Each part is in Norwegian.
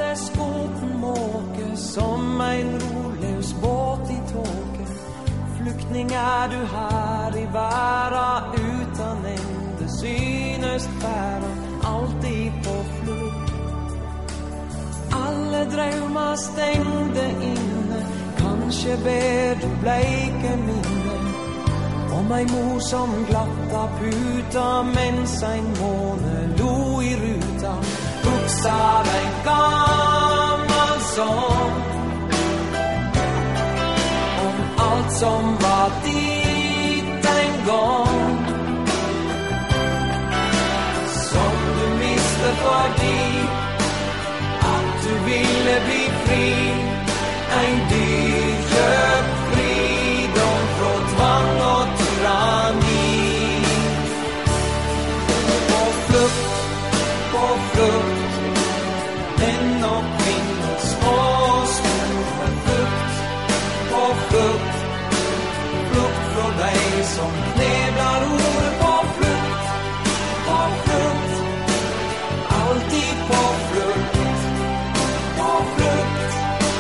det skoten måke som en rolös båt i tåke. Flyktning är du här i världen utan ände, synes färra alltid på flykt. Alla drömmar stängde inne, kanske ber du bleka minne om en mor som glatta puta mens en måne lo i ruta. Huxar en gammal sång om allt som var dit en gång, som du miste för dig att du ville bli fri. En dyrköpt fridom från tvång och tyranni. På flukt, män och kvinnor, små och stora. Flukt, flukt från dig som knävlar ord. På flukt, alltid på flukt. På flukt,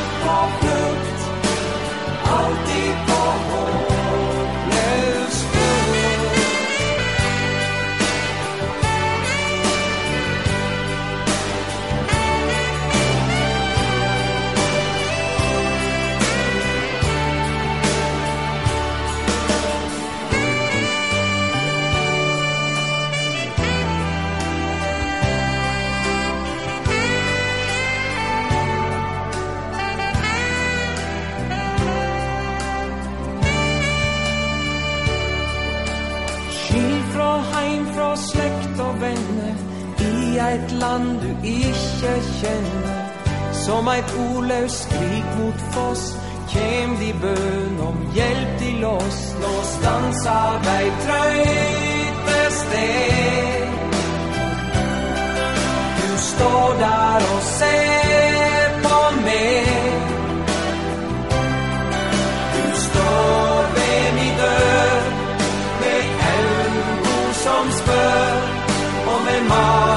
alltid på hopplös flukt. Fra släkt och vänner i ett land du inte känner. Som ett olöst krig mot foss kem de bön om hjälp till oss. Någonstans arbeit tröjte steg. Du står där och ser på mig. Du står vid min dörr med som spör om en man.